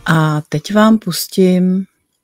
A teď vám pustím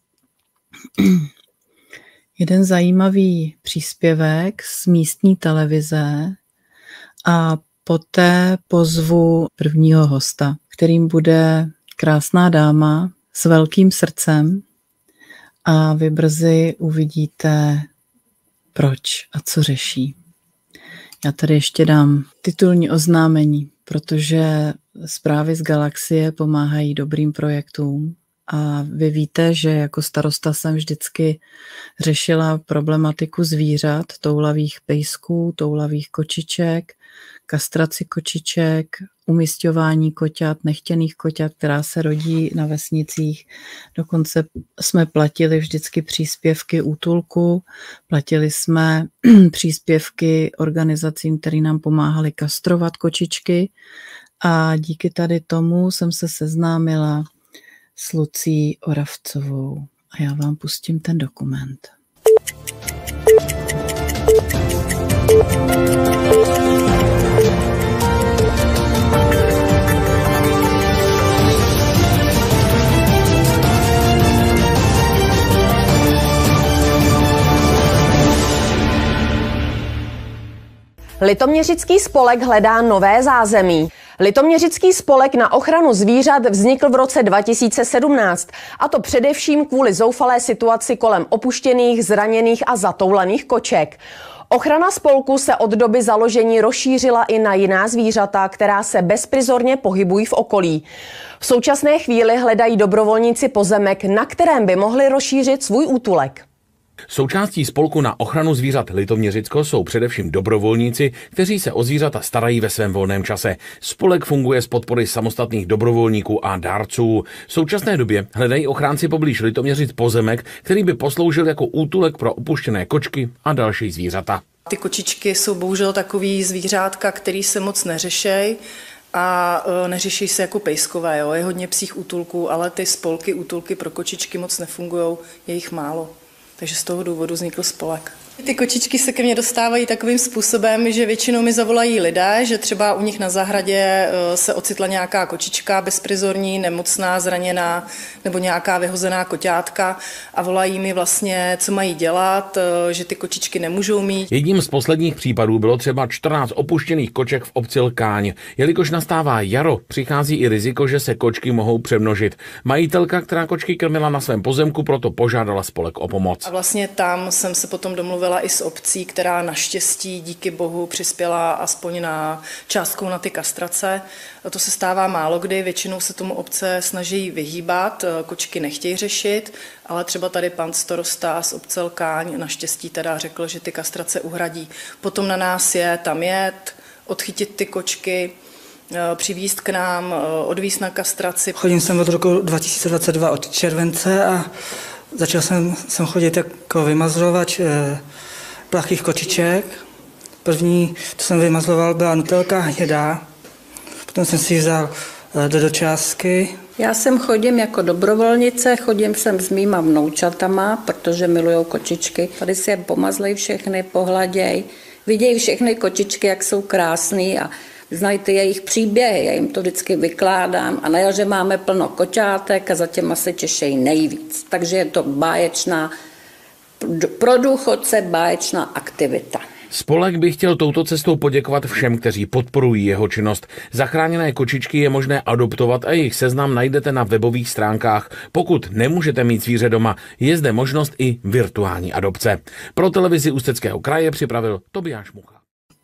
jeden zajímavý příspěvek z místní televize a poté pozvu prvního hosta, kterým bude krásná dáma s velkým srdcem a vy brzy uvidíte, proč a co řeší. Já tady ještě dám titulní oznámení, protože zprávy z galaxie pomáhají dobrým projektům a vy víte, že jako starosta jsem vždycky řešila problematiku zvířat, toulavých pejsků, toulavých kočiček, kastraci kočiček, umisťování koťat, nechtěných koťat, která se rodí na vesnicích. Dokonce jsme platili vždycky příspěvky útulku, platili jsme příspěvky organizacím, které nám pomáhaly kastrovat kočičky a díky tady tomu jsem se seznámila s Lucí Oravcovou. A já vám pustím ten dokument. Litoměřický spolek hledá nové zázemí. Litoměřický spolek na ochranu zvířat vznikl v roce 2017, a to především kvůli zoufalé situaci kolem opuštěných, zraněných a zatoulaných koček. Ochrana spolku se od doby založení rozšířila i na jiná zvířata, která se bezprizorně pohybují v okolí. V současné chvíli hledají dobrovolníci pozemek, na kterém by mohli rozšířit svůj útulek. Součástí spolku na ochranu zvířat Litoměřicko jsou především dobrovolníci, kteří se o zvířata starají ve svém volném čase. Spolek funguje s podpory samostatných dobrovolníků a dárců. V současné době hledají ochránci poblíž Litoměřic pozemek, který by posloužil jako útulek pro opuštěné kočky a další zvířata. Ty kočičky jsou bohužel takový zvířátka, který se moc neřešejí. A neřeší se jako pejskové, jo. Je hodně psích útulků, ale ty spolky, útulky pro kočičky moc nefungují, je jich málo. Takže z toho důvodu vznikl spolek. Ty kočičky se ke mně dostávají takovým způsobem, že většinou mi zavolají lidé, že třeba u nich na zahradě se ocitla nějaká kočička bezprizorní, nemocná, zraněná nebo nějaká vyhozená koťátka a volají mi vlastně, co mají dělat, že ty kočičky nemůžou mít. Jedním z posledních případů bylo třeba 14 opuštěných koček v obci Lkáň. Jelikož nastává jaro, přichází i riziko, že se kočky mohou přemnožit. Majitelka, která kočky krmila na svém pozemku, proto požádala spolek o pomoc. A vlastně tam jsem se potom domluvila i s obcí, která naštěstí díky bohu přispěla aspoň na částkou na ty kastrace. To se stává málo kdy, většinou se tomu obce snaží vyhýbat, kočky nechtějí řešit, ale třeba tady pan starosta z obce Lkáň naštěstí teda řekl, že ty kastrace uhradí. Potom na nás je tam jet, odchytit ty kočky, přivízt k nám, odvízt na kastraci. Chodím sem od roku 2022 od července a začal jsem chodit jako vymazlovač plachých kočiček. První, co jsem vymazloval, byla nutelka hnědá. Potom jsem si ji vzal do dočásky. Já sem chodím jako dobrovolnice, chodím sem s mýma vnoučatama, protože milujou kočičky. Tady si je pomazlej všechny, pohladěj. Vidějí všechny kočičky, jak jsou krásný a znají ty jejich příběhy, já jim to vždycky vykládám a na jaře máme plno koťátek a za těma se těšejí nejvíc. Takže je to báječná, pro důchodce báječná aktivita. Spolek by chtěl touto cestou poděkovat všem, kteří podporují jeho činnost. Zachráněné kočičky je možné adoptovat a jejich seznam najdete na webových stránkách. Pokud nemůžete mít zvíře doma, je zde možnost i virtuální adopce. Pro televizi Ústeckého kraje připravil Tobiáš Mucha.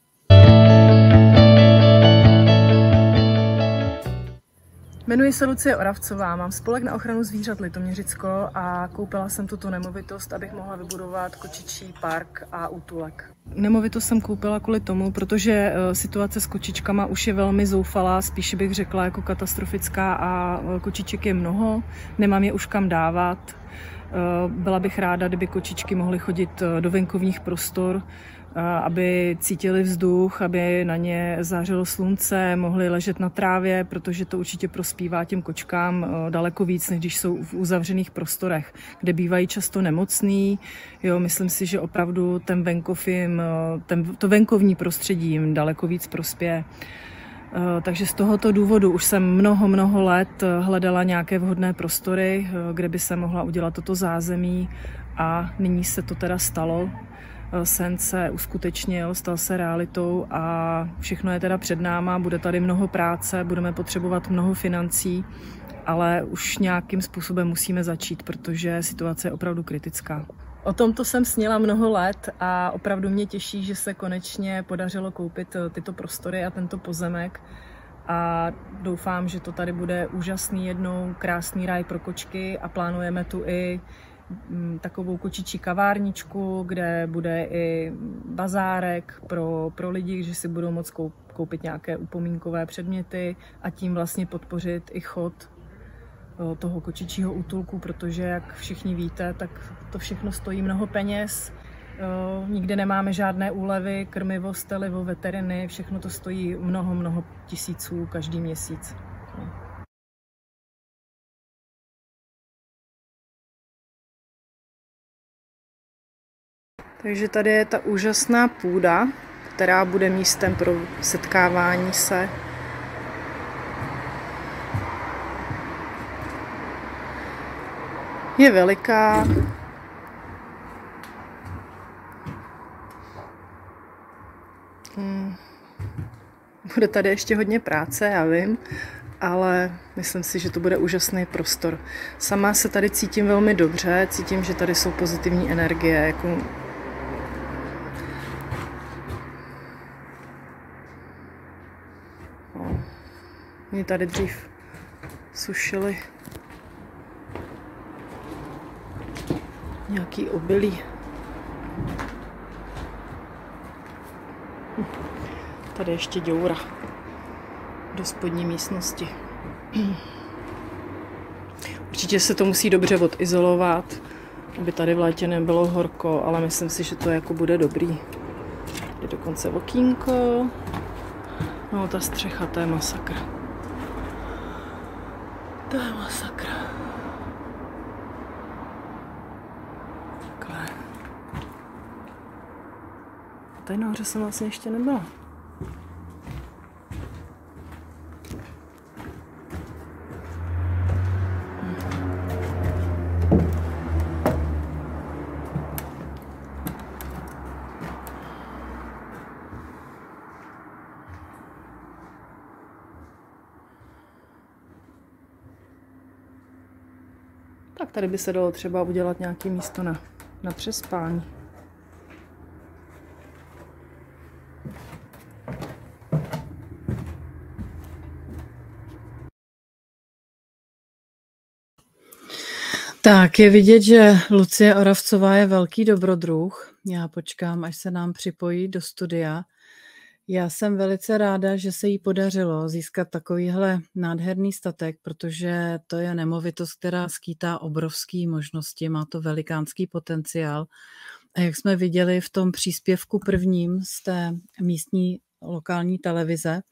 Jmenuji se Lucie Oravcová, mám spolek na ochranu zvířat Litoměřicko a koupila jsem tuto nemovitost, abych mohla vybudovat kočičí park a útulek. Nemovitost jsem koupila kvůli tomu, protože situace s kočičkama už je velmi zoufalá, spíše bych řekla jako katastrofická a kočiček je mnoho, nemám je už kam dávat. Byla bych ráda, kdyby kočičky mohly chodit do venkovních prostor, aby cítili vzduch, aby na ně zářilo slunce, mohli ležet na trávě, protože to určitě prospívá těm kočkám daleko víc, než když jsou v uzavřených prostorech, kde bývají často nemocný. Jo, myslím si, že opravdu ten venkov jim, to venkovní prostředí jim daleko víc prospěje. Takže z tohoto důvodu už jsem mnoho let hledala nějaké vhodné prostory, kde by se mohla udělat toto zázemí a nyní se to teda stalo. Sen se uskutečnil, stal se realitou a všechno je teda před náma, bude tady mnoho práce, budeme potřebovat mnoho financí, ale už nějakým způsobem musíme začít, protože situace je opravdu kritická. O tomto jsem snila mnoho let a opravdu mě těší, že se konečně podařilo koupit tyto prostory a tento pozemek a doufám, že to tady bude úžasný jednou krásný ráj pro kočky a plánujeme tu i takovou kočičí kavárničku, kde bude i bazárek pro lidi, že si budou moct koupit nějaké upomínkové předměty a tím vlastně podpořit i chod toho kočičího útulku, protože jak všichni víte, tak to všechno stojí mnoho peněz. Nikde nemáme žádné úlevy, krmivo, stelivo, veteriny, všechno to stojí mnoho tisíců každý měsíc. Takže tady je ta úžasná půda, která bude místem pro setkávání se. Je veliká. Bude tady ještě hodně práce, já vím, ale myslím si, že to bude úžasný prostor. Sama se tady cítím velmi dobře, cítím, že tady jsou pozitivní energie, jako mě tady dřív sušili nějaký obilí. Tady ještě děura do spodní místnosti. Určitě se to musí dobře odizolovat, aby tady v létě nebylo horko, ale myslím si, že to jako bude dobrý. Je dokonce okýnko. No, ta střecha, to je masakr. To je masakr. Takhle. Tady nahoře jsem vlastně ještě nebyla. Tak tady by se dalo třeba udělat nějaké místo na přespání. Tak je vidět, že Lucie Oravcová je velký dobrodruh. Já počkám, až se nám připojí do studia. Já jsem velice ráda, že se jí podařilo získat takovýhle nádherný statek, protože to je nemovitost, která skýtá obrovské možnosti, má to velikánský potenciál. A jak jsme viděli v tom příspěvku prvním z té místní lokální televize,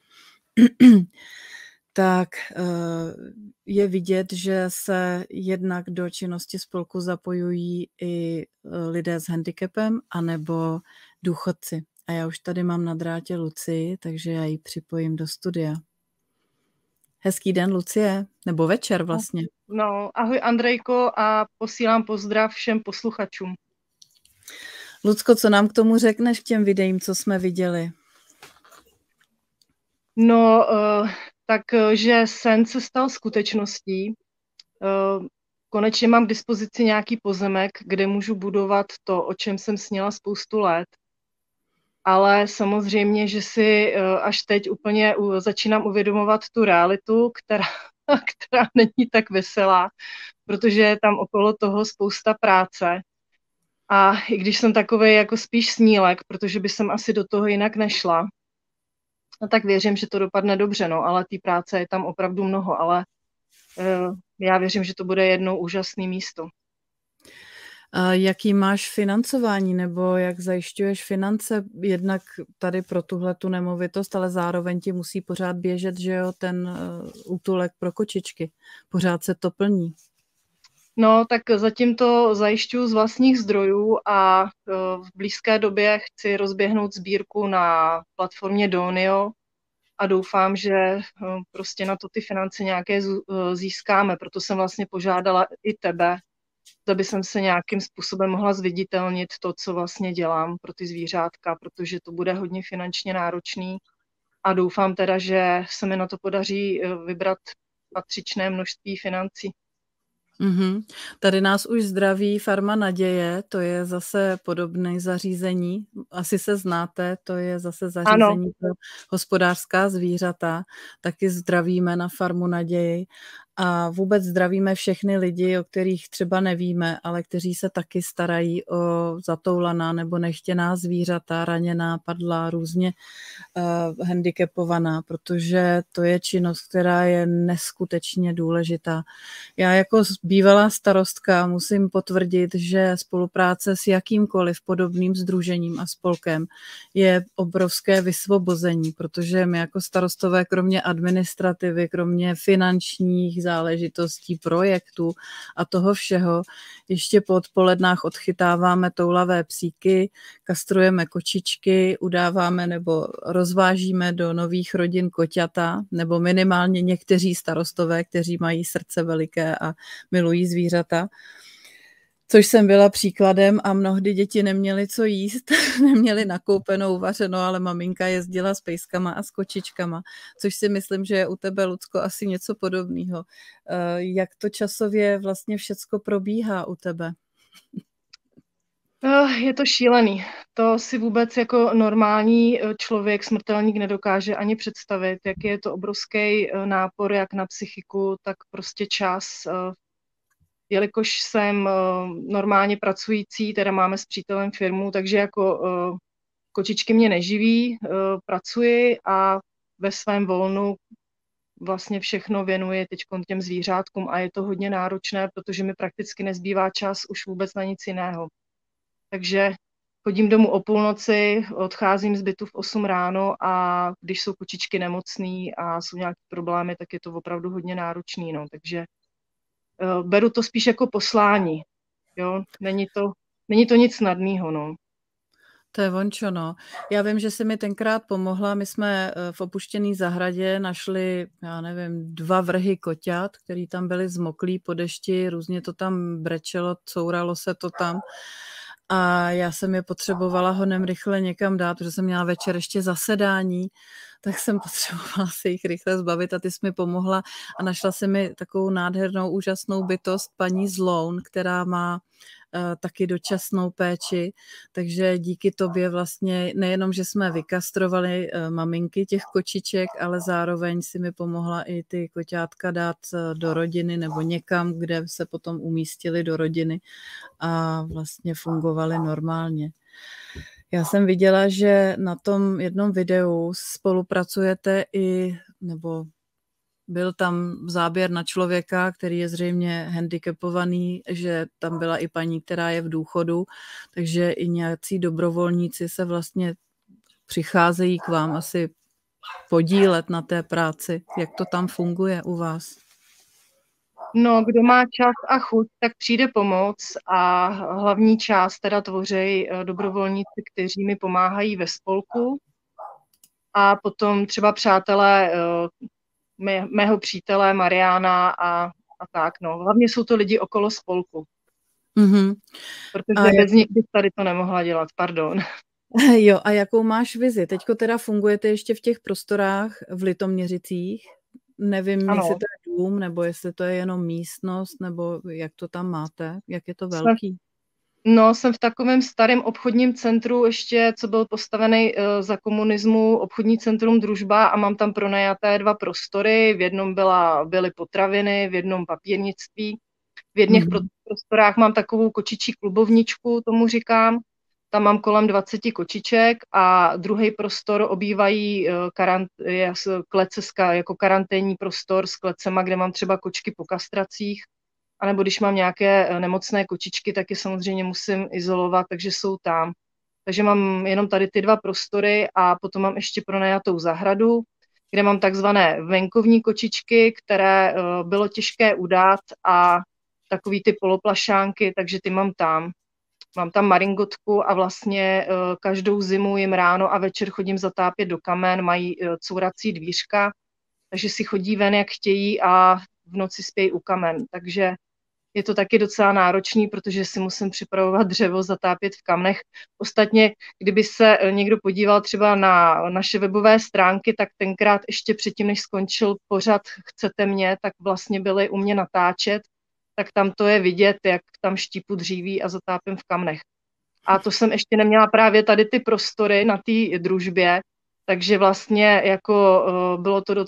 tak je vidět, že se jednak do činnosti spolku zapojují i lidé s handicapem anebo důchodci. A já už tady mám na drátě Lucii, takže já ji připojím do studia. Hezký den, Lucie, nebo večer vlastně. No, ahoj Andrejko a posílám pozdrav všem posluchačům. Lucko, co nám k tomu řekneš k těm videím, co jsme viděli? No, takže sen se stal skutečností. Konečně mám k dispozici nějaký pozemek, kde můžu budovat to, o čem jsem snila spoustu let. Ale samozřejmě, že si až teď úplně začínám uvědomovat tu realitu, která není tak veselá, protože je tam okolo toho spousta práce. A i když jsem takovej jako spíš snílek, protože by jsem asi do toho jinak nešla, tak věřím, že to dopadne dobře, no, ale té práce je tam opravdu mnoho, ale já věřím, že to bude jednou úžasné místo. Jaký máš financování, nebo jak zajišťuješ finance jednak tady pro tuhletu nemovitost, ale zároveň ti musí pořád běžet, že jo, ten útulek pro kočičky. Pořád se to plní. No, tak zatím to zajišťuju z vlastních zdrojů a v blízké době chci rozběhnout sbírku na platformě Donio a doufám, že prostě na to ty finance nějaké získáme. Proto jsem vlastně požádala i tebe, aby jsem se nějakým způsobem mohla zviditelnit to, co vlastně dělám pro ty zvířátka, protože to bude hodně finančně náročný a doufám teda, že se mi na to podaří vybrat patřičné množství financí. Mm-hmm. Tady nás už zdraví Farma Naděje, to je zase podobné zařízení, asi se znáte, to je zase zařízení ano. Pro hospodářská zvířata, taky zdravíme na Farmu Naději a vůbec zdravíme všechny lidi, o kterých třeba nevíme, ale kteří se taky starají o zatoulaná nebo nechtěná zvířata, raněná, padlá, různě handicapovaná, protože to je činnost, která je neskutečně důležitá. Já jako bývalá starostka musím potvrdit, že spolupráce s jakýmkoliv podobným sdružením a spolkem je obrovské vysvobození, protože my jako starostové kromě administrativy, kromě finančních záležitostí, projektů a toho všeho, ještě po odpolednách odchytáváme toulavé psíky, kastrujeme kočičky, udáváme nebo rozvážíme do nových rodin koťata, nebo minimálně někteří starostové, kteří mají srdce veliké a milují zvířata. Což jsem byla příkladem a mnohdy děti neměly co jíst, neměly nakoupenou, vařeno, ale maminka jezdila s pejskama a s kočičkama, což si myslím, že je u tebe, Lucko, asi něco podobného. Jak to časově vlastně všecko probíhá u tebe? Je to šílený. To si vůbec jako normální člověk, smrtelník nedokáže ani představit, jaký je to obrovský nápor jak na psychiku, tak prostě čas. Jelikož jsem normálně pracující, teda máme s přítelem firmu, takže jako kočičky mě neživí, pracuji a ve svém volnu vlastně všechno věnuji teď těm zvířátkům a je to hodně náročné, protože mi prakticky nezbývá čas už vůbec na nic jiného. Takže chodím domů o půlnoci, odcházím z bytu v 8 ráno a když jsou kočičky nemocný a jsou nějaké problémy, tak je to opravdu hodně náročný. No. Takže beru to spíš jako poslání. Jo? Není to nic snadného. No. To je vončo, no. Já vím, že jsi mi tenkrát pomohla. My jsme v opuštěné zahradě našli, já nevím, 2 vrhy koťat, který tam byly zmoklí po dešti, různě to tam brečelo, couralo se to tam. A já jsem je potřebovala honem rychle někam dát, protože jsem měla večer ještě zasedání, tak jsem potřebovala se jich rychle zbavit a ty jsi mi pomohla a našla si mi takovou nádhernou, úžasnou bytost paní Zloun, která má taky dočasnou péči, takže díky tobě vlastně nejenom, že jsme vykastrovali maminky těch kočiček, ale zároveň si mi pomohla i ty koťátka dát do rodiny nebo někam, kde se potom umístili do rodiny a vlastně fungovaly normálně. Já jsem viděla, že na tom jednom videu spolupracujete i, nebo byl tam záběr na člověka, který je zřejmě handicapovaný, že tam byla i paní, která je v důchodu, takže i nějací dobrovolníci se vlastně přicházejí k vám asi podílet na té práci. Jak to tam funguje u vás? No, kdo má čas a chuť, tak přijde pomoc a hlavní část teda tvoří dobrovolníci, kteří mi pomáhají ve spolku a potom třeba přátelé mého přítele Mariána a tak, no. Hlavně jsou to lidi okolo spolku. Mm-hmm. Protože bez nich bych tady to nemohla dělat, pardon. Jo, a jakou máš vizi? Teďko teda fungujete ještě v těch prostorách v Litoměřicích? Nevím, ano. Jestli to je dům, nebo jestli to je jenom místnost, nebo jak to tam máte? Jak je to velký? Jsem v takovém starém obchodním centru ještě, co byl postavený za komunismu, obchodní centrum Družba a mám tam pronajaté 2 prostory. V jednom byly potraviny, v jednom papírnictví. V jedných prostorách mám takovou kočičí klubovničku, tomu říkám. Tam mám kolem 20 kočiček a druhý prostor obývají klece jako karanténní prostor s klecema, kde mám třeba kočky po kastracích. A nebo když mám nějaké nemocné kočičky, tak je samozřejmě musím izolovat, takže jsou tam. Takže mám jenom tady ty 2 prostory a potom mám ještě pronajatou zahradu, kde mám takzvané venkovní kočičky, které bylo těžké udát a takový ty poloplašánky, takže ty mám tam. Mám tam maringotku a vlastně každou zimu jim ráno a večer chodím zatápět do kamen, mají courací dvířka, takže si chodí ven, jak chtějí a v noci spějí u kamen. Takže je to taky docela náročný, protože si musím připravovat dřevo, zatápět v kamnech. Ostatně, kdyby se někdo podíval třeba na naše webové stránky, tak tenkrát ještě předtím, než skončil pořad Chcete mě, tak vlastně byli u mě natáčet, tak tam to je vidět, jak tam štípu dříví a zatápím v kamnech. A to jsem ještě neměla právě tady ty prostory na té družbě, takže vlastně jako bylo to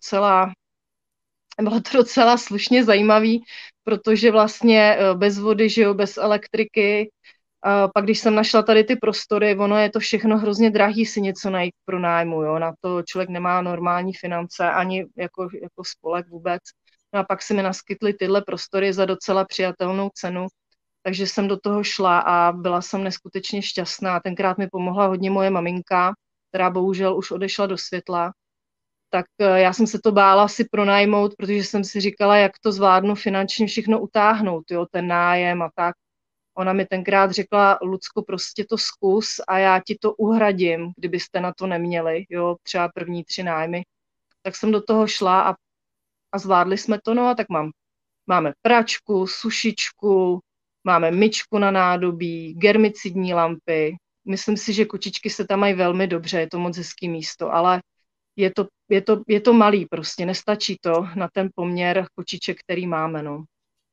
docela slušně zajímavý, protože vlastně bez vody, že jo, bez elektriky, pak když jsem našla tady ty prostory, ono je to všechno hrozně drahý si něco najít pro nájmu, jo, na to člověk nemá normální finance, ani jako spolek vůbec. No a pak si mi naskytly tyhle prostory za docela přijatelnou cenu, takže jsem do toho šla a byla jsem neskutečně šťastná. Tenkrát mi pomohla hodně moje maminka, která bohužel už odešla do světla. Tak já jsem se to bála si pronajmout, protože jsem si říkala, jak to zvládnu finančně všechno utáhnout, jo, ten nájem a tak. Ona mi tenkrát řekla, Lucko, prostě to zkus a já ti to uhradím, kdybyste na to neměli, jo, třeba první 3 nájmy. Tak jsem do toho šla a zvládli jsme to, no a tak máme pračku, sušičku, máme myčku na nádobí, germicidní lampy. Myslím si, že kočičky se tam mají velmi dobře, je to moc hezký místo, ale je to malý prostě, nestačí to na ten poměr kočiček, který máme, no.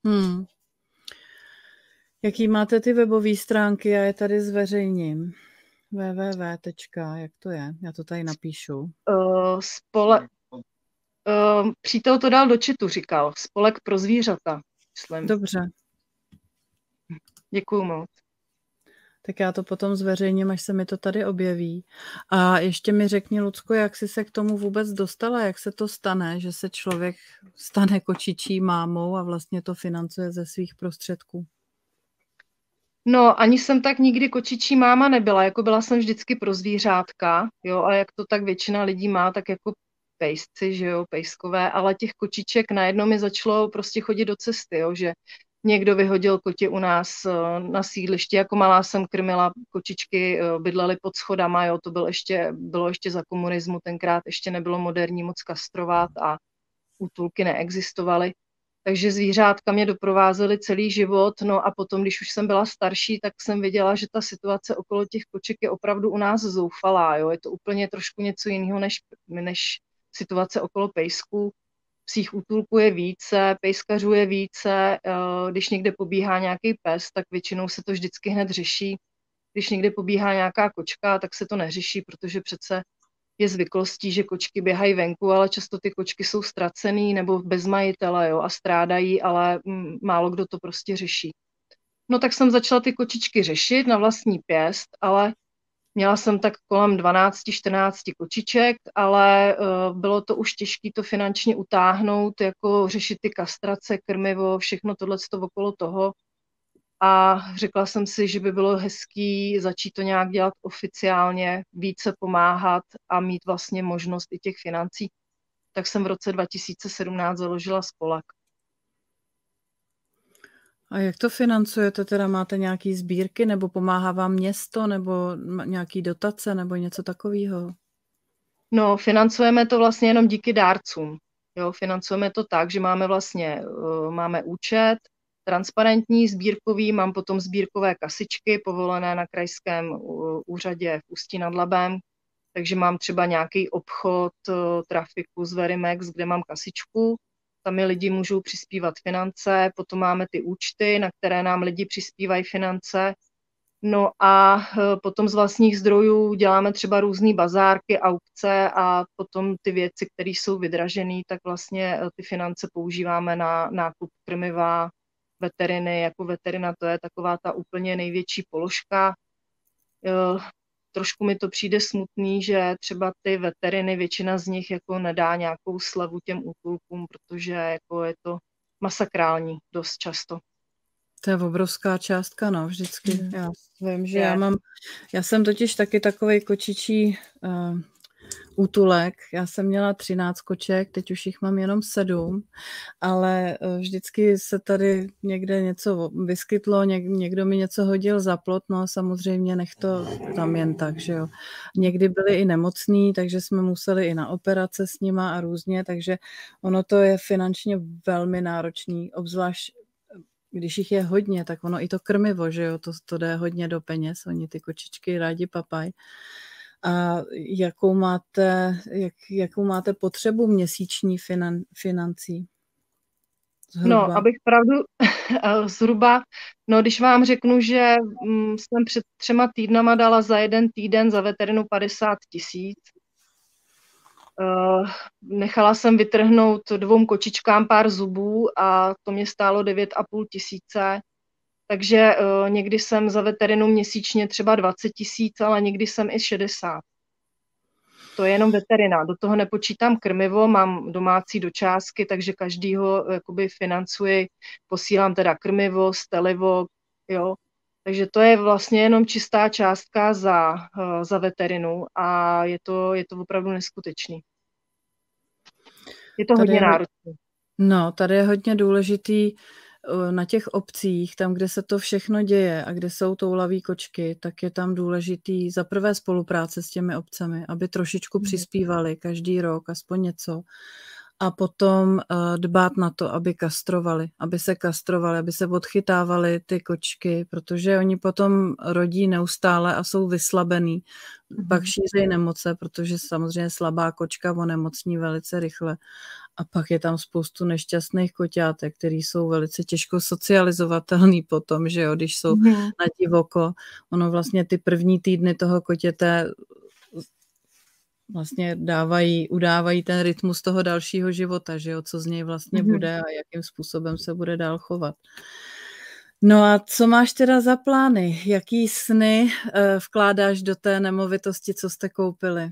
Jaký máte ty webové stránky? Já je tady zveřejním. jak to je? Já to tady napíšu. Přítel to dal do chatu, říkal. Spolek pro zvířata, myslím. Dobře. Děkuju moc. Tak já to potom zveřejním, až se mi to tady objeví. A ještě mi řekni, Lucko, jak jsi se k tomu vůbec dostala, jak se to stane, že se člověk stane kočičí mámou a vlastně to financuje ze svých prostředků? No, ani jsem tak nikdy kočičí máma nebyla, jako byla jsem vždycky pro zvířátka, jo, a jak to tak většina lidí má, tak jako pejsci, že jo, pejskové, ale těch kočiček najednou mi začalo prostě chodit do cesty, jo, že někdo vyhodil kotě u nás na sídlišti, jako malá jsem krmila kočičky, bydlely pod schodama, jo, to bylo ještě za komunismu, tenkrát ještě nebylo moderní moc kastrovat a útulky neexistovaly. Takže zvířátka mě doprovázely celý život, no a potom, když už jsem byla starší, tak jsem viděla, že ta situace okolo těch koček je opravdu u nás zoufalá, jo, je to úplně trošku něco jiného než situace okolo pejsků. Psích útulků je více, pejskařů je více, když někde pobíhá nějaký pes, tak většinou se to vždycky hned řeší. Když někde pobíhá nějaká kočka, tak se to neřeší, protože přece je zvyklostí, že kočky běhají venku, ale často ty kočky jsou ztracený nebo bez majitele, jo, a strádají, ale málo kdo to prostě řeší. No tak jsem začala ty kočičky řešit na vlastní pěst, ale měla jsem tak kolem 12-14 kočiček, ale bylo to už těžké to finančně utáhnout, jako řešit ty kastrace, krmivo, všechno tohleto okolo toho. A řekla jsem si, že by bylo hezký začít to nějak dělat oficiálně, více pomáhat a mít vlastně možnost i těch financí. Tak jsem v roce 2017 založila spolek. A jak to financujete? Teda máte nějaký sbírky, nebo pomáhá vám město, nebo nějaký dotace, nebo něco takového? No, financujeme to vlastně jenom díky dárcům. Jo, financujeme to tak, že máme účet, transparentní, sbírkový, mám potom sbírkové kasičky povolené na krajském úřadě v Ústí nad Labem, takže mám třeba nějaký obchod trafiku z Verimex, kde mám kasičku, tam mi lidi můžou přispívat finance, potom máme ty účty, na které nám lidi přispívají finance, no a potom z vlastních zdrojů děláme třeba různý bazárky, aukce a potom ty věci, které jsou vydražené, tak vlastně ty finance používáme na nákup krmiva, veteriny, jako veterina, to je taková ta úplně největší položka. Trošku mi to přijde smutný, že třeba ty veteriny, většina z nich jako nedá nějakou slevu těm útulkům, protože jako je to masakrální dost často. To je obrovská částka, no, vždycky. Já vím, že já jsem totiž taky takovej kočičí útulek. Já jsem měla 13 koček, teď už jich mám jenom 7, ale vždycky se tady někde něco vyskytlo, někdo mi něco hodil za plot, no a samozřejmě nech to tam jen tak, že jo. Někdy byli i nemocní, takže jsme museli i na operace s nima a různě, takže ono to je finančně velmi náročný, obzvlášť když jich je hodně, tak ono i to krmivo, že jo, to jde hodně do peněz, oni ty kočičky rádi papají. A jakou máte potřebu měsíční financí? Zhruba. No, abych pravdu zhruba, no když vám řeknu, že jsem před 3 týdnama dala za 1 týden za veterinu 50 000. Nechala jsem vytrhnout 2 kočičkám pár zubů a to mě stálo 9 500. Takže někdy jsem za veterinu měsíčně třeba 20 000, ale někdy jsem i 60. To je jenom veterina. Do toho nepočítám krmivo, mám domácí dočásky, takže každýho jakoby financuji, posílám teda krmivo, stelivo, jo. Takže to je vlastně jenom čistá částka za veterinu a je to opravdu neskutečný. Je to hodně náročné. No, tady je hodně důležitý na těch obcích, tam, kde se to všechno děje a kde jsou toulaví kočky, tak je tam důležitý za prvé spolupráce s těmi obcemi, aby trošičku přispívali každý rok, aspoň něco. A potom dbát na to, aby se odchytávali ty kočky, protože oni potom rodí neustále a jsou vyslabený. Pak šíří nemoce, protože samozřejmě slabá kočka onemocní velice rychle. A pak je tam spoustu nešťastných koťátek, který jsou velice těžko socializovatelný potom, že jo, když jsou na divoko. Ono vlastně ty první týdny toho kotěte vlastně udávají ten rytmus toho dalšího života, že jo, co z něj vlastně bude a jakým způsobem se bude dál chovat. No a co máš teda za plány? Jaký sny vkládáš do té nemovitosti, co jste koupili?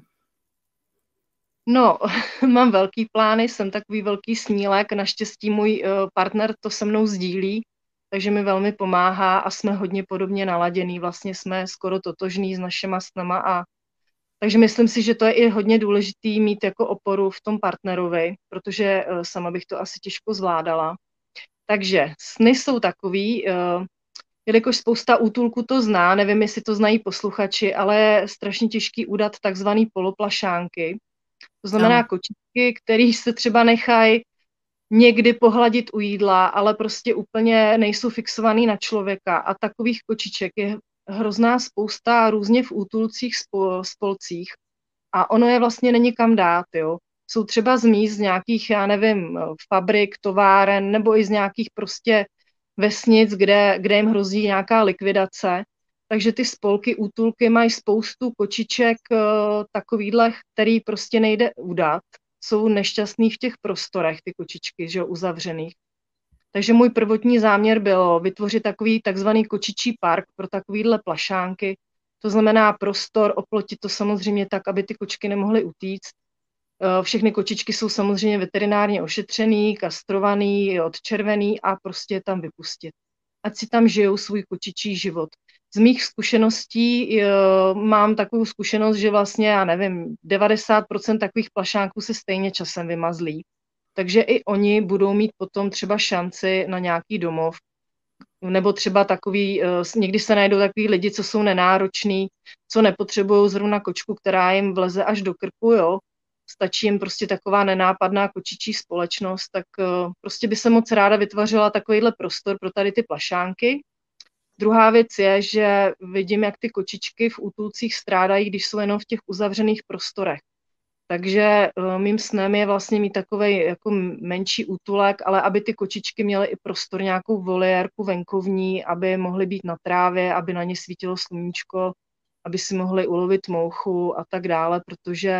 No, mám velký plány, jsem takový velký snílek, naštěstí můj partner to se mnou sdílí, takže mi velmi pomáhá a jsme hodně podobně naladěný, vlastně jsme skoro totožní s našima snama takže myslím si, že to je i hodně důležitý mít jako oporu v tom partnerovi, protože sama bych to asi těžko zvládala. Takže sny jsou takový, jelikož spousta útulků to zná, nevím, jestli to znají posluchači, ale je strašně těžký udat takzvaný poloplašánky. To znamená kočičky, které se třeba nechají někdy pohladit u jídla, ale prostě úplně nejsou fixovaný na člověka. A takových kočiček je hrozná spousta různě v útulcích, spolcích. A ono je vlastně není kam dát, jo. Jsou třeba z míst z nějakých, já nevím, fabrik, továren, nebo i z nějakých prostě vesnic, kde jim hrozí nějaká likvidace. Takže ty spolky, útulky mají spoustu kočiček takovýhle, který prostě nejde udat. Jsou nešťastný v těch prostorech, ty kočičky, že jo, uzavřených. Takže můj prvotní záměr byl vytvořit takový takzvaný kočičí park pro takovýhle plašánky. To znamená prostor, oplotit to samozřejmě tak, aby ty kočky nemohly utíct. Všechny kočičky jsou samozřejmě veterinárně ošetřený, kastrovaný, odčervený a prostě je tam vypustit. Ať si tam žijou svůj kočičí život. Z mých zkušeností mám takovou zkušenost, že vlastně, já nevím, 90% takových plašánků se stejně časem vymazlí. Takže i oni budou mít potom třeba šanci na nějaký domov. Nebo třeba takový, někdy se najdou takový lidi, co jsou nenároční, co nepotřebují zrovna kočku, která jim vleze až do krku, jo. Stačí jim prostě taková nenápadná kočičí společnost, tak prostě by se moc ráda vytvořila takovýhle prostor pro tady ty plašánky. Druhá věc je, že vidím, jak ty kočičky v útulcích strádají, když jsou jenom v těch uzavřených prostorech. Takže mým snem je vlastně mít takovej jako menší útulek, ale aby ty kočičky měly i prostor, nějakou voliérku venkovní, aby mohly být na trávě, aby na ně svítilo sluníčko, aby si mohly ulovit mouchu a tak dále, protože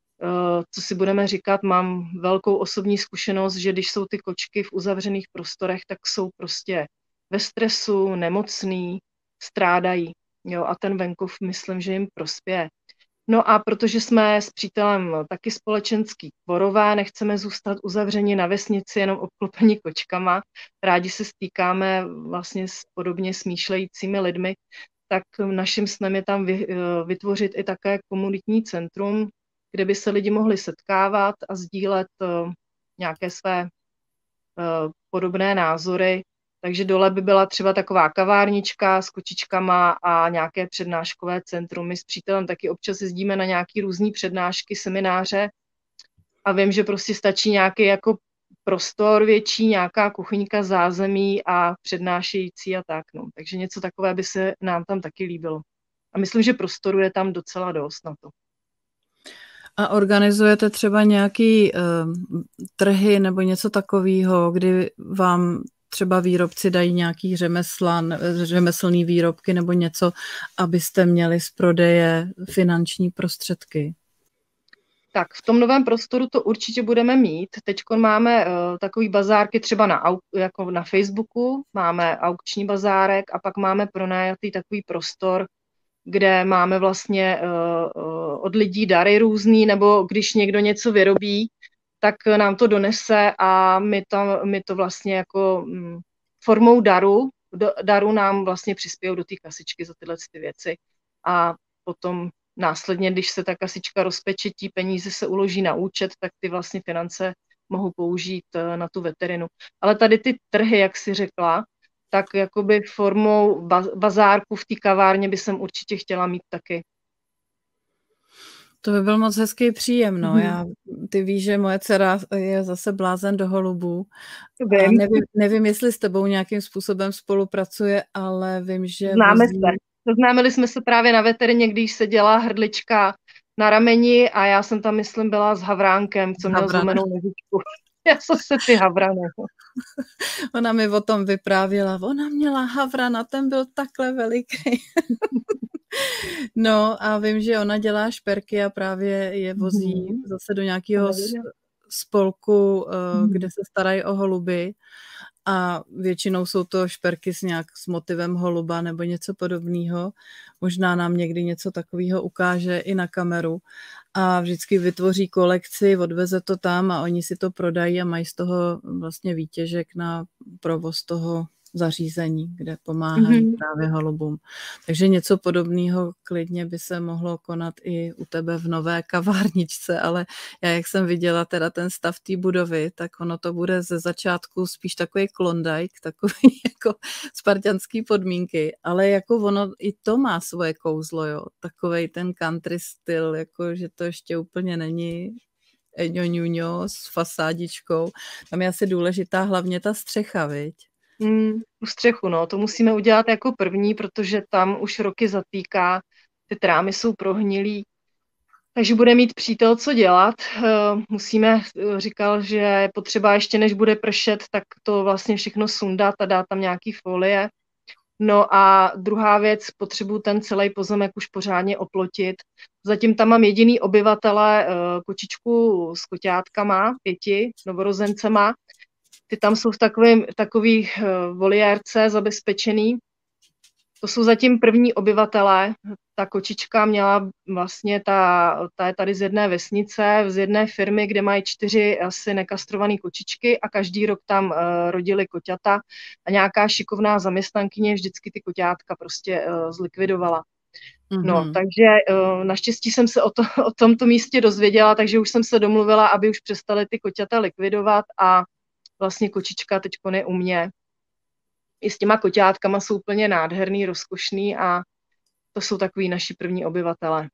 co si budeme říkat, mám velkou osobní zkušenost, že když jsou ty kočky v uzavřených prostorech, tak jsou prostě ve stresu, nemocný, strádají. Jo, a ten venkov, myslím, že jim prospěje. No a protože jsme s přítelem taky společenský tvorové, nechceme zůstat uzavřeni na vesnici, jenom obklopeni kočkama, rádi se stýkáme vlastně s podobně smýšlejícími lidmi, tak naším snem je tam vytvořit i také komunitní centrum, kde by se lidi mohli setkávat a sdílet nějaké své podobné názory. Takže dole by byla třeba taková kavárnička s kočičkama a nějaké přednáškové centrum. My s přítelem taky občas jezdíme na nějaké různé přednášky, semináře a vím, že prostě stačí nějaký jako prostor větší, nějaká kuchyňka, zázemí a přednášející a tak. No. Takže něco takové by se nám tam taky líbilo. A myslím, že prostoru je tam docela dost na to. A organizujete třeba nějaký trhy nebo něco takového, kdy vám třeba výrobci dají nějaký řemeslný výrobky nebo něco, abyste měli z prodeje finanční prostředky? Tak v tom novém prostoru to určitě budeme mít. Teď máme takový bazárky třeba jako na Facebooku, máme aukční bazárek a pak máme pronajatý takový prostor, kde máme vlastně od lidí dary různý, nebo když někdo něco vyrobí, tak nám to donese a my to vlastně jako formou daru nám vlastně přispějou do té kasičky za tyhle ty věci. A potom následně, když se ta kasička rozpečetí, peníze se uloží na účet, tak ty vlastně finance mohou použít na tu veterinu. Ale tady ty trhy, jak jsi řekla, tak jakoby formou bazárku v té kavárně by jsem určitě chtěla mít taky. To by byl moc hezký příjem, no. Ty víš, že moje dcera je zase blázen do holubů. Nevím, jestli s tebou nějakým způsobem spolupracuje, ale vím, že... Známe se. Seznámili jsme se právě na veterině, když se dělá hrdlička na rameni a já jsem tam, myslím, byla s havránkem, co měl zlomenou nožičku. Já jsem se ty havrany. Ona mi o tom vyprávěla. Ona měla havrana, ten byl takhle veliký. No a vím, že ona dělá šperky a právě je vozí zase do nějakého spolku, kde se starají o holuby. A většinou jsou to šperky s motivem holuba nebo něco podobného. Možná nám někdy něco takového ukáže i na kameru. A vždycky vytvoří kolekci, odveze to tam a oni si to prodají a mají z toho vlastně výtěžek na provoz toho zařízení, kde pomáhají právě holubům. Takže něco podobného klidně by se mohlo konat i u tebe v nové kavárničce, ale já, jak jsem viděla teda ten stav té budovy, tak ono to bude ze začátku spíš takový Klondike, takový jako spartanský podmínky, ale jako ono i to má svoje kouzlo, jo. Takovej ten country styl, jako že to ještě úplně není eňoňuňo s fasádičkou. Tam je asi důležitá hlavně ta střecha, viď? Tu střechu, no, to musíme udělat jako první, protože tam už roky zatýká, ty trámy jsou prohnilý, takže bude mít přítel co dělat. Říkal, že je potřeba ještě než bude pršet, tak to vlastně všechno sundat a dát tam nějaký folie. No a druhá věc, potřebuji ten celý pozemek už pořádně oplotit. Zatím tam mám jediný obyvatele, kočičku s koťátkama, 5 novorozencema. Ty tam jsou v takový voliérce zabezpečený. To jsou zatím první obyvatelé. Ta kočička měla vlastně, ta je tady z jedné vesnice, z jedné firmy, kde mají 4 asi nekastrované kočičky a každý rok tam rodili koťata a nějaká šikovná zaměstnankyně vždycky ty koťátka prostě zlikvidovala. No, takže naštěstí jsem se o tomto místě dozvěděla, takže už jsem se domluvila, aby už přestali ty koťata likvidovat a vlastně kočička teďko je u mě. I s těma koťátkama jsou úplně nádherný, rozkošný a to jsou takový naši první obyvatelé.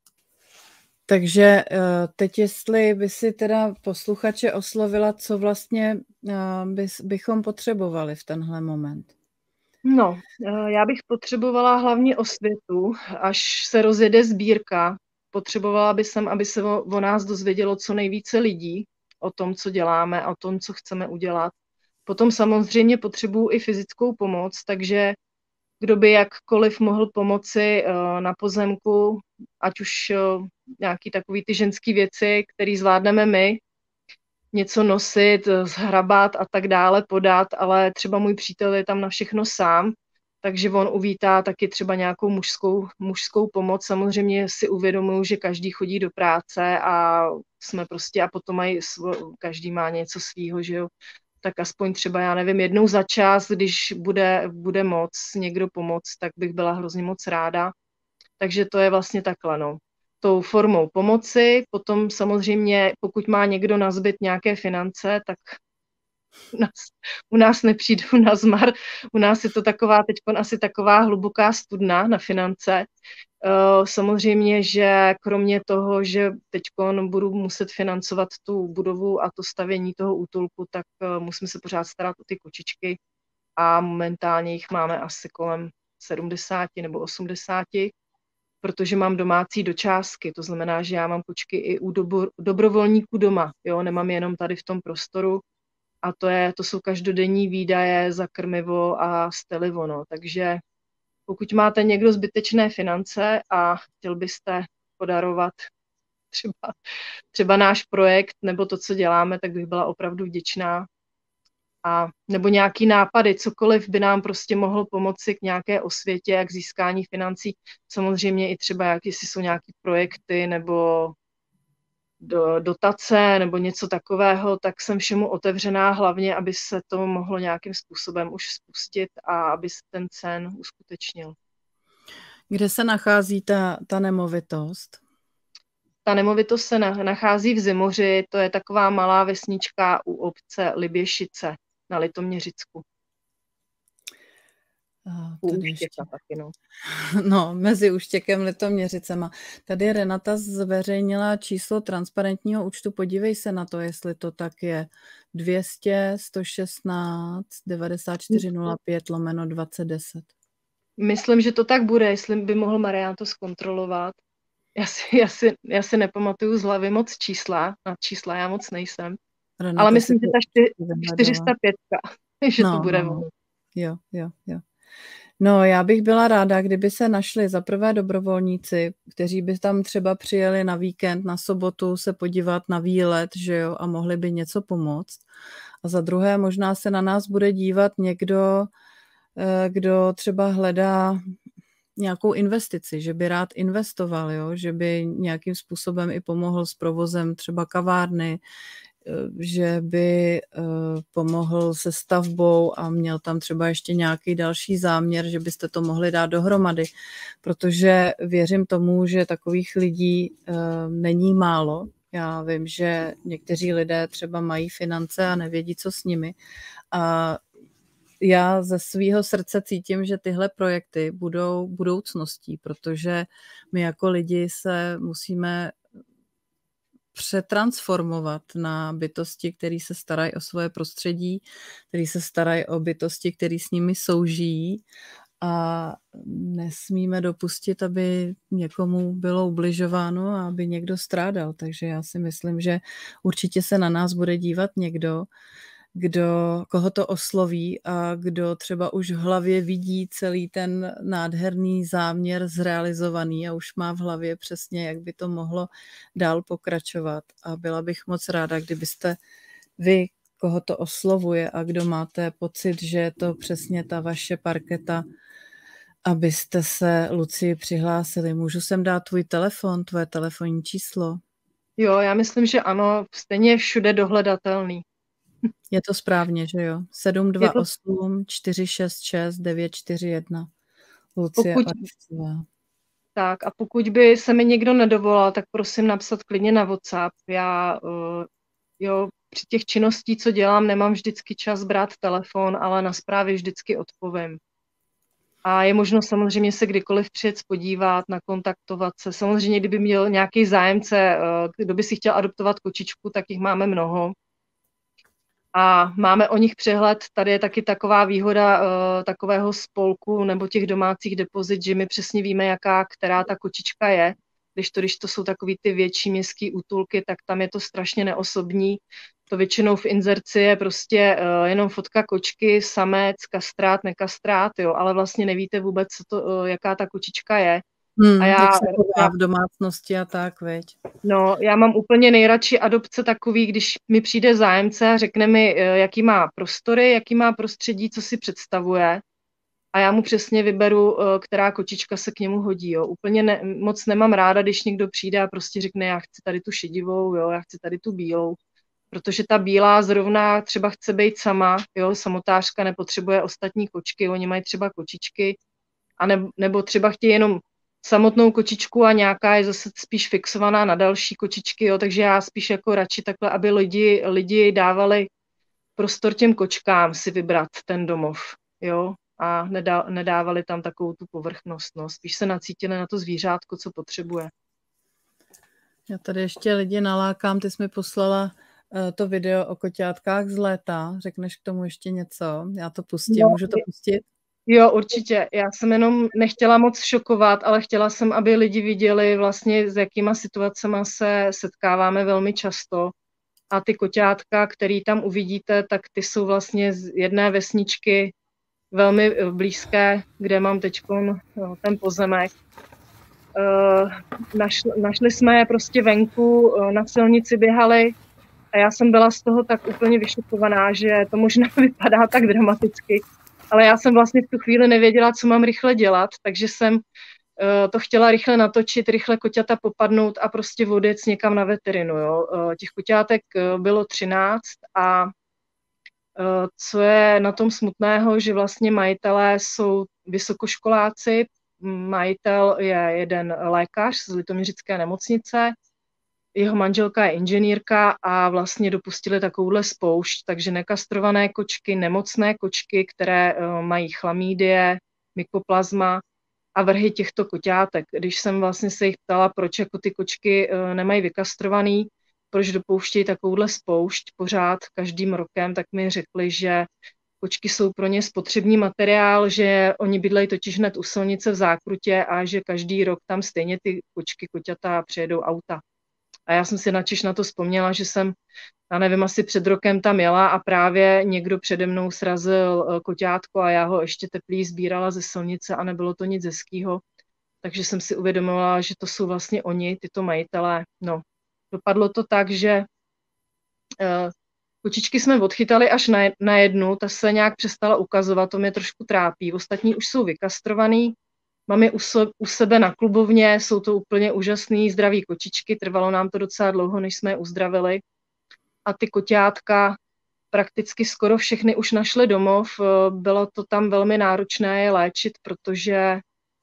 Takže teď, jestli by si teda posluchače oslovila, co vlastně bychom potřebovali v tenhle moment? No, já bych potřebovala hlavně osvětu, až se rozjede sbírka. Potřebovala bych, aby se o nás dozvědělo co nejvíce lidí, o tom, co děláme, o tom, co chceme udělat. Potom samozřejmě potřebuju i fyzickou pomoc, takže kdo by jakkoliv mohl pomoci na pozemku, ať už nějaký takový ty ženský věci, které zvládneme my, něco nosit, zhrabat a tak dále, podat, ale třeba můj přítel je tam na všechno sám, takže on uvítá taky třeba nějakou mužskou pomoc. Samozřejmě si uvědomuju, že každý chodí do práce a jsme prostě a potom každý má něco svýho, že jo. Tak aspoň třeba, já nevím, jednou za čas, když bude moc někdo pomoct, tak bych byla hrozně moc ráda. Takže to je vlastně takhle, no. tou formou pomoci. Potom samozřejmě, pokud má někdo nazbyt nějaké finance, tak u nás nepřijdou na zmar. U nás je to taková teď asi taková hluboká studna na finance. Samozřejmě, že kromě toho, že teď budu muset financovat tu budovu a to stavění toho útulku, tak musím se pořád starat o ty kočičky a momentálně jich máme asi kolem 70 nebo 80, protože mám domácí dočásky, to znamená, že já mám kočky i u dobrovolníků doma, jo, nemám jenom tady v tom prostoru a to jsou každodenní výdaje za krmivo a stelivo, no. Takže pokud máte někdo zbytečné finance a chtěl byste podarovat třeba náš projekt nebo to, co děláme, tak bych byla opravdu vděčná. A nebo nějaký nápady, cokoliv by nám prostě mohlo pomoci k nějaké osvětě, k získání financí. Samozřejmě i třeba, jestli jsou nějaké projekty nebo dotace nebo něco takového, tak jsem všemu otevřená, hlavně, aby se to mohlo nějakým způsobem už spustit a aby se ten sen uskutečnil. Kde se nachází ta nemovitost? Ta nemovitost se nachází v Zimoři, to je taková malá vesnička u obce Liběšice na Litoměřicku. No, mezi Uštěkem Litoměřicema. Tady Renata zveřejnila číslo transparentního účtu, podívej se na to, jestli to tak je. 200 116 9405/2010. Myslím, že to tak bude, jestli by mohl Marián to zkontrolovat. Já si nepamatuju z hlavy moc čísla, na čísla já moc nejsem. Renata, ale myslím, že ta 405, že to bude. No. Jo. No, já bych byla ráda, kdyby se našli za prvé dobrovolníci, kteří by tam třeba přijeli na víkend, na sobotu se podívat na výlet, že jo, a mohli by něco pomoct. A za druhé možná se na nás bude dívat někdo, kdo třeba hledá nějakou investici, že by rád investoval, jo? Že by nějakým způsobem i pomohl s provozem třeba kavárny, že by pomohl se stavbou a měl tam třeba ještě nějaký další záměr, že byste to mohli dát dohromady, protože věřím tomu, že takových lidí není málo. Já vím, že někteří lidé třeba mají finance a nevědí, co s nimi. A já ze svého srdce cítím, že tyhle projekty budou budoucností, protože my jako lidi se musíme přetransformovat na bytosti, které se starají o svoje prostředí, které se starají o bytosti, které s nimi soužijí a nesmíme dopustit, aby někomu bylo ubližováno a aby někdo strádal. Takže já si myslím, že určitě se na nás bude dívat někdo, koho to osloví a kdo třeba už v hlavě vidí celý ten nádherný záměr zrealizovaný a už má v hlavě přesně, jak by to mohlo dál pokračovat. A byla bych moc ráda, kdybyste vy, koho to oslovuje a kdo máte pocit, že je to přesně ta vaše parketa, abyste se Lucii přihlásili. Můžu sem dát tvůj telefon, tvoje telefonní číslo? Jo, já myslím, že ano, stejně všude dohledatelný. Je to správně, že jo? 728 466 941. Lucie Orešová. Tak a pokud by se mi někdo nedovolal, tak prosím napsat klidně na WhatsApp. Já při těch činností, co dělám, nemám vždycky čas brát telefon, ale na zprávy vždycky odpovím. A je možno samozřejmě se kdykoliv přijet podívat, nakontaktovat se. Samozřejmě, kdyby měl nějaký zájemce, kdo by si chtěl adoptovat kočičku, tak jich máme mnoho. A máme o nich přehled. Tady je taky taková výhoda takového spolku nebo těch domácích depozit, že my přesně víme, která ta kočička je. Když to jsou takový ty větší městský útulky, tak tam je to strašně neosobní. To většinou v inzerci je prostě jenom fotka kočky, samec, kastrát, nekastrát, jo, ale vlastně nevíte vůbec, jaká ta kočička je. A jak se chová v domácnosti a tak, veď. No, já mám úplně nejradši adopce takový, když mi přijde zájemce a řekne mi, jaký má prostory, jaký má prostředí, co si představuje. A já mu přesně vyberu, která kočička se k němu hodí. Jo. Úplně moc nemám ráda, když někdo přijde a prostě řekne, já chci tady tu šedivou, jo, já chci tady tu bílou. Protože ta bílá zrovna třeba chce být sama, jo, samotářka nepotřebuje ostatní kočky, oni mají třeba kočičky, a nebo třeba chtějí jenom samotnou kočičku a nějaká je zase spíš fixovaná na další kočičky, jo, takže já spíš jako radši takhle, aby lidi dávali prostor těm kočkám si vybrat ten domov, jo, a nedávali tam takovou tu povrchnost, no, spíš se nacítili na to zvířátko, co potřebuje. Já tady ještě lidi nalákám, ty jsi mi poslala to video o koťátkách z léta, řekneš k tomu ještě něco? Já to pustím, můžu to pustit? Jo, určitě. Já jsem jenom nechtěla moc šokovat, ale chtěla jsem, aby lidi viděli vlastně, s jakýma situacemi se setkáváme velmi často. A ty koťátka, který tam uvidíte, tak ty jsou vlastně z jedné vesničky velmi blízké, kde mám teď ten pozemek. Našli jsme je prostě venku, na silnici běhali a já jsem byla z toho tak úplně vyšokovaná, že to možná vypadá tak dramaticky, ale já jsem vlastně v tu chvíli nevěděla, co mám rychle dělat, takže jsem to chtěla rychle natočit, rychle koťata popadnout a prostě odjet někam na veterinu. Jo. Těch koťátek bylo 13 a co je na tom smutného, že vlastně majitelé jsou vysokoškoláci, majitel je jeden lékař z Litoměřické nemocnice, jeho manželka je inženýrka a vlastně dopustili takovouhle spoušť, takže nekastrované kočky, nemocné kočky, které mají chlamydie, mykoplazma a vrhy těchto koťátek. Když jsem vlastně se jich ptala, proč jako ty kočky nemají vykastrovaný, proč dopouštějí takovouhle spoušť pořád každým rokem, tak mi řekli, že kočky jsou pro ně spotřební materiál, že oni bydlejí totiž hned u silnice v Zákrutě a že každý rok tam stejně ty kočky, koťata přijedou auta. A já jsem si načež na to vzpomněla, že jsem, já nevím, asi před rokem tam jela a právě někdo přede mnou srazil koťátko a já ho ještě teplý sbírala ze silnice a nebylo to nic hezkýho. Takže jsem si uvědomila, že to jsou vlastně oni, tyto majitelé. No, dopadlo to tak, že kočičky jsme odchytali až na jednu, ta se nějak přestala ukazovat, to mě trošku trápí. Ostatní už jsou vykastrovaný, mám je u sebe na klubovně, jsou to úplně úžasný, zdraví kočičky, trvalo nám to docela dlouho, než jsme je uzdravili. A ty koťátka prakticky skoro všechny už našly domov, bylo to tam velmi náročné je léčit, protože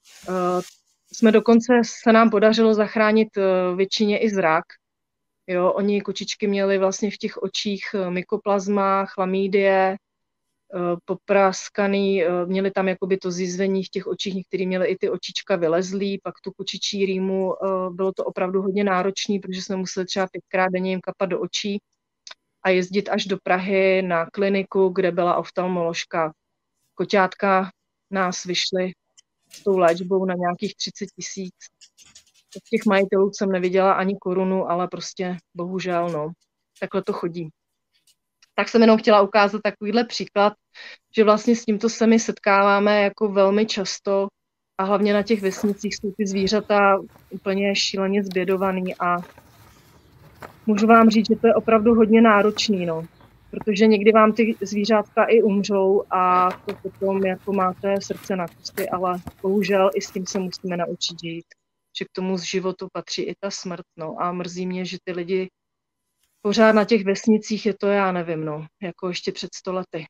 se nám podařilo zachránit většině i zrak. Jo, oni kočičky měly vlastně v těch očích mykoplazma, chlamydie, popraskaný, měli tam jakoby to zjizvení v těch očích, některý měli i ty očička vylezlý, pak tu kočičí rýmu, bylo to opravdu hodně náročný, protože jsme museli třeba 5krát denně jim kapat do očí a jezdit až do Prahy na kliniku, kde byla oftalmoložka. Koťátka nás vyšly s tou léčbou na nějakých 30 000. Od těch majitelů jsem neviděla ani korunu, ale prostě bohužel, no, takhle to chodí. Tak jsem jenom chtěla ukázat takovýhle příklad, že vlastně s tímto se my setkáváme jako velmi často a hlavně na těch vesnicích jsou ty zvířata úplně šíleně zbědovaný a můžu vám říct, že to je opravdu hodně náročný, no, protože někdy vám ty zvířátka i umřou a to potom jako máte srdce na kusy, ale bohužel i s tím se musíme naučit žít, že k tomu z životu patří i ta smrt, no, a mrzí mě, že ty lidi pořád na těch vesnicích je to, já nevím, no, jako ještě před 100 lety.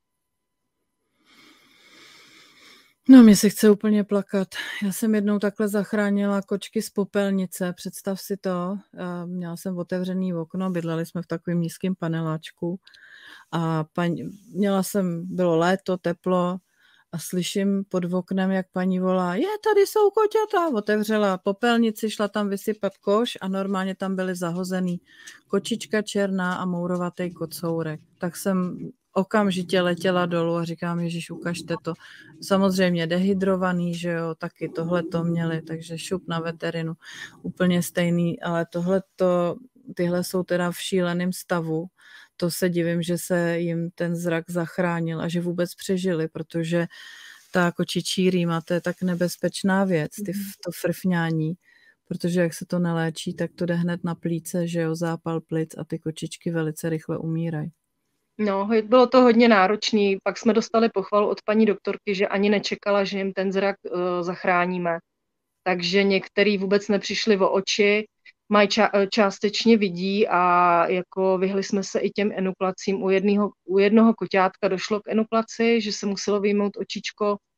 No, mě se chce úplně plakat. Já jsem jednou takhle zachránila kočky z popelnice, představ si to. Měla jsem otevřený okno, bydleli jsme v takovém nízkém paneláčku a bylo léto, teplo a slyším pod oknem, jak paní volá, tady jsou koťata. Otevřela popelnici, šla tam vysypat koš a normálně tam byly zahozený kočička černá a mourovatý kocourek. Tak jsem okamžitě letěla dolů a říkám, Ježiš, ukažte to. Samozřejmě dehydrovaný, že jo, taky tohleto měli, takže šup na veterinu. Úplně stejný, ale tyhle jsou teda v šíleném stavu. To se divím, že se jim ten zrak zachránil a že vůbec přežili, protože ta kočičí rýma, to je tak nebezpečná věc, to frfňání, protože jak se to neléčí, tak to jde hned na plíce, že jo, zápal plic a ty kočičky velice rychle umírají. No, bylo to hodně náročný, pak jsme dostali pochvalu od paní doktorky, že ani nečekala, že jim ten zrak zachráníme. Takže některý vůbec nepřišli o oči, mají částečně vidí a jako vyhli jsme se i těm enuplacím. U jednoho koťátka došlo k enuplaci, že se muselo vyjmout očičko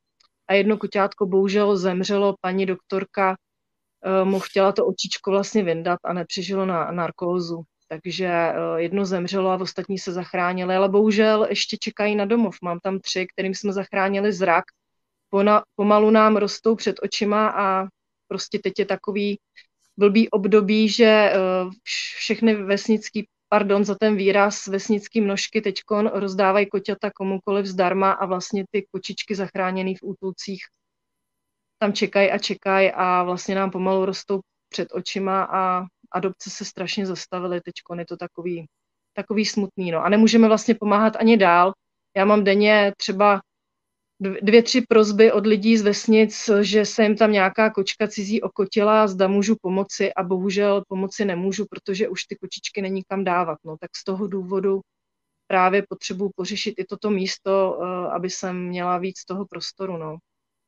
a jedno koťátko bohužel zemřelo, paní doktorka mu chtěla to očičko vlastně vyndat a nepřežilo na narkózu. Takže jedno zemřelo a ostatní se zachránili, ale bohužel ještě čekají na domov. Mám tam 3, kterým jsme zachránili zrak. Pomalu nám rostou před očima a prostě teď je takový blbý období, že všechny vesnický, pardon za ten výraz, vesnický množky teďkon rozdávají koťata komukoliv zdarma a vlastně ty kočičky zachráněný v útulcích tam čekají a vlastně nám pomalu rostou před očima a adopce se strašně zastavily teďkon, je to takový smutný, no. A nemůžeme vlastně pomáhat ani dál. Já mám denně třeba 2-3 prosby od lidí z vesnic, že se jim tam nějaká kočka cizí okotila, zda můžu pomoci a bohužel pomoci nemůžu, protože už ty kočičky není kam dávat. No. Tak z toho důvodu právě potřebuji pořešit i toto místo, aby jsem měla víc toho prostoru. No.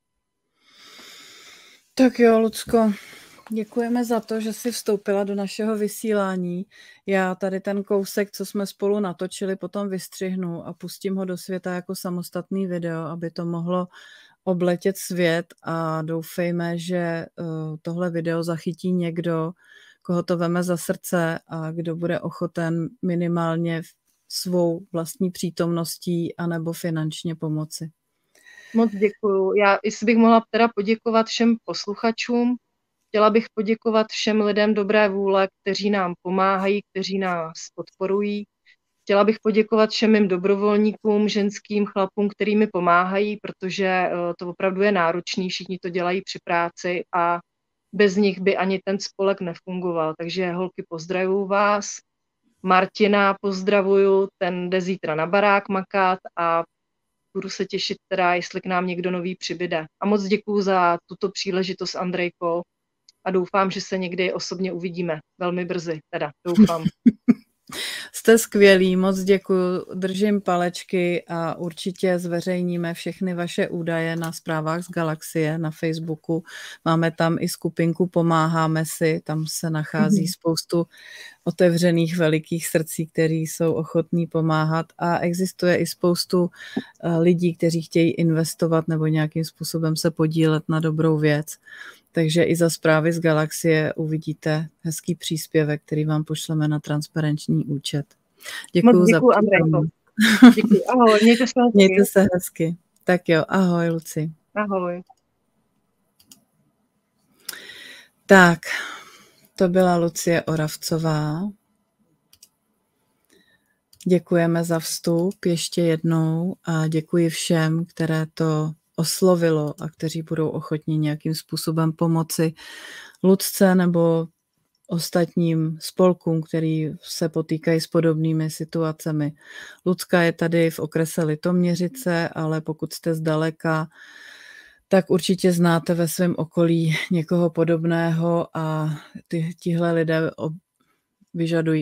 Tak jo, Lucko, děkujeme za to, že jsi vstoupila do našeho vysílání. Já tady ten kousek, co jsme spolu natočili, potom vystřihnu a pustím ho do světa jako samostatný video, aby to mohlo obletět svět a doufejme, že tohle video zachytí někdo, koho to veme za srdce a kdo bude ochoten minimálně svou vlastní přítomností anebo finančně pomoci. Moc děkuju. Já, jestli bych mohla teda poděkovat všem posluchačům, chtěla bych poděkovat všem lidem dobré vůle, kteří nám pomáhají, kteří nás podporují. Chtěla bych poděkovat všem mým dobrovolníkům, ženským chlapům, který mi pomáhají, protože to opravdu je náročný, všichni to dělají při práci a bez nich by ani ten spolek nefungoval. Takže holky, pozdravuju vás. Martina pozdravuju, ten jde zítra na barák makat a budu se těšit teda, jestli k nám někdo nový přibyde. A moc děkuju za tuto příležitost, Andrejko, a doufám, že se někdy osobně uvidíme. Velmi brzy, teda doufám. Jste skvělí, moc děkuju, držím palečky a určitě zveřejníme všechny vaše údaje na zprávách z Galaxie na Facebooku. Máme tam i skupinku Pomáháme si, tam se nachází spoustu otevřených velikých srdcí, kteří jsou ochotní pomáhat a existuje i spoustu lidí, kteří chtějí investovat nebo nějakým způsobem se podílet na dobrou věc. Takže i za zprávy z Galaxie uvidíte hezký příspěvek, který vám pošleme na transparentní účet. Děkuju za pozornost. Děkuji, ahoj, mějte se hezky. Mějte se hezky. Tak jo, ahoj, Luci. Ahoj. Tak, to byla Lucie Oravcová. Děkujeme za vstup ještě jednou a děkuji všem, které to oslovilo a kteří budou ochotní nějakým způsobem pomoci Lucce nebo ostatním spolkům, který se potýkají s podobnými situacemi. Lucka je tady v okrese Litoměřice, ale pokud jste zdaleka, tak určitě znáte ve svém okolí někoho podobného a tihle lidé vyžadují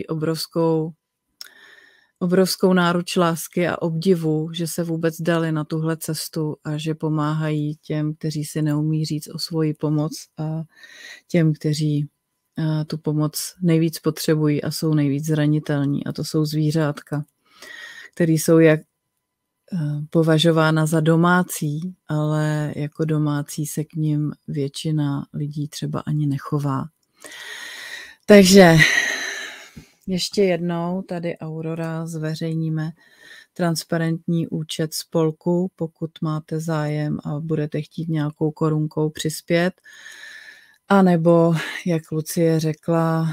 obrovskou náruč lásky a obdivu, že se vůbec dali na tuhle cestu a že pomáhají těm, kteří si neumí říct o svoji pomoc a těm, kteří tu pomoc nejvíc potřebují a jsou nejvíc zranitelní. A to jsou zvířátka, které jsou jak považována za domácí, ale jako domácí se k nim většina lidí třeba ani nechová. Takže ještě jednou tady Aurora zveřejníme transparentní účet spolku, pokud máte zájem a budete chtít nějakou korunkou přispět. A nebo, jak Lucie řekla,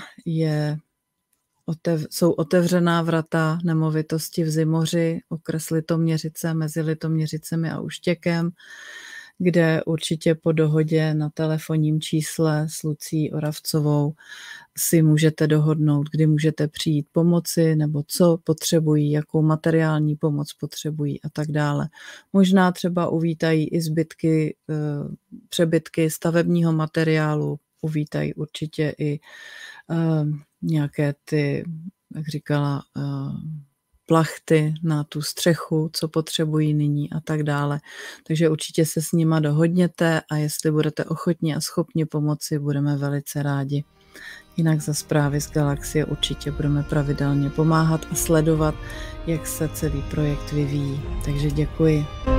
jsou otevřená vrata nemovitosti v Zimoři, okres Litoměřice, mezi Litoměřicemi a Uštěkem, kde určitě po dohodě na telefonním čísle s Lucí Oravcovou si můžete dohodnout, kdy můžete přijít pomoci, nebo co potřebují, jakou materiální pomoc potřebují a tak dále. Možná třeba uvítají i přebytky stavebního materiálu, uvítají určitě i nějaké ty, jak říkala, plachty na tu střechu, co potřebují nyní a tak dále. Takže určitě se s nima dohodněte a jestli budete ochotni a schopni pomoci, budeme velice rádi. Jinak za zprávy z Galaxie určitě budeme pravidelně pomáhat a sledovat, jak se celý projekt vyvíjí. Takže děkuji.